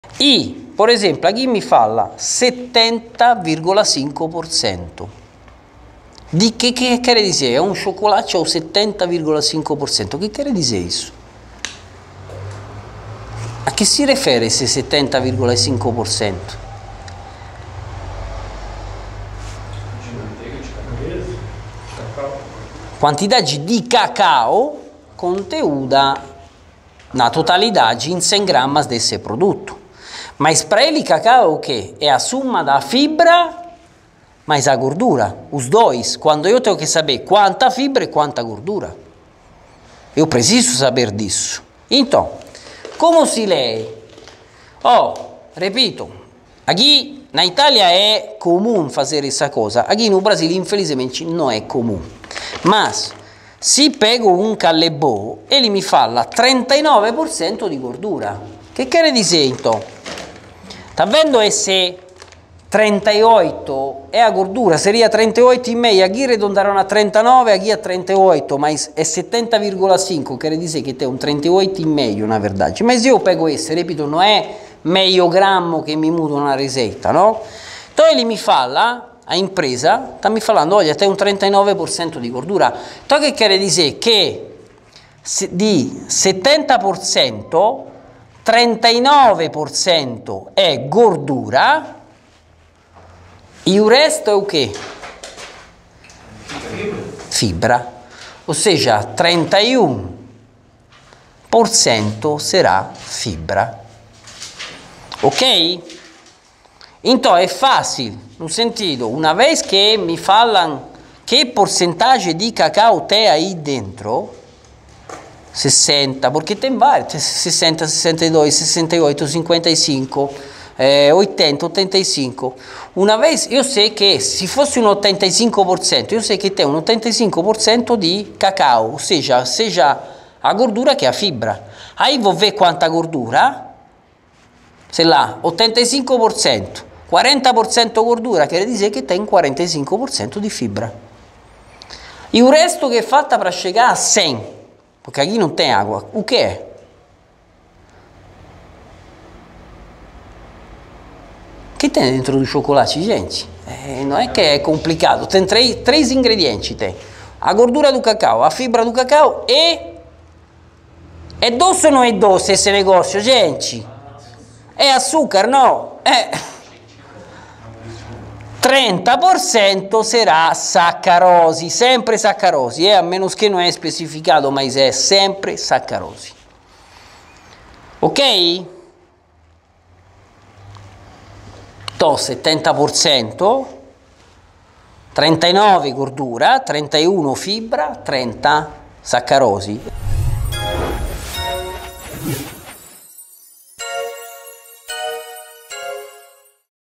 E, per esempio, aquí mi falla 70,5%. Di che quer dizer? È un cioccolato ao 70,5%. Che quer dizer isso? A che si refere esse 70,5%? Quantidade de cacau conteúda na totalidade em 100 gramas desse produto. Mas para ele cacau é o quê? É a soma da fibra mais a gordura. Os dois. Quando eu tenho que saber quanta fibra e quanta gordura. Eu preciso saber disso. Então, como se lê? Repito, aqui na Itália é comum fazer essa coisa. Aqui no Brasil, infelizmente, não é comum. Mas, se pego un callebò, ele mi falla 39% di gordura. Che quer dizer então? Tá vendo esse 38 é a gordura? Seria 38,5, aqui arredondaram a 39, aqui a 38, mas é 70,5, quer dizer que tem un 38,5 na verdade. Mas eu pego esse, repito, non è meio grammo che mi mudo una ricetta, no? Então ele mi falla, a impresa, sta mi falando, olha, tem un 39% di gordura. Então che quer dizer che di 70%, 39% è gordura e il resto è o quê? Fibra. Ou seja, 31% será fibra. Ok? Então é fácil, no sentido, uma vez que me falam que porcentagem de cacau tem aí dentro, 60, porque tem vários, 60, 62, 68, 55, 80, 85. Uma vez eu sei que se fosse um 85%, eu sei que tem um 85% de cacau, ou seja a gordura che a fibra. Aí vou ver quanta gordura, sei lá, 85%, 40% gordura, quer dizer che tem 45% di fibra. E o resto che è fatta per chegar a 100, perché aqui non tem água, o que é? Che tem dentro do chocolate, gente? Não é que é complicado, tem três ingredienti, tem a gordura do cacau, a fibra do cacau e... É doce ou não é doce esse negócio, gente? É açúcar, não? 30% será saccarose, sempre saccarose, a menos che non è specificato, ma è sempre saccarose. Ok? To 70%, 39 gordura, 31 fibra, 30 saccarosi.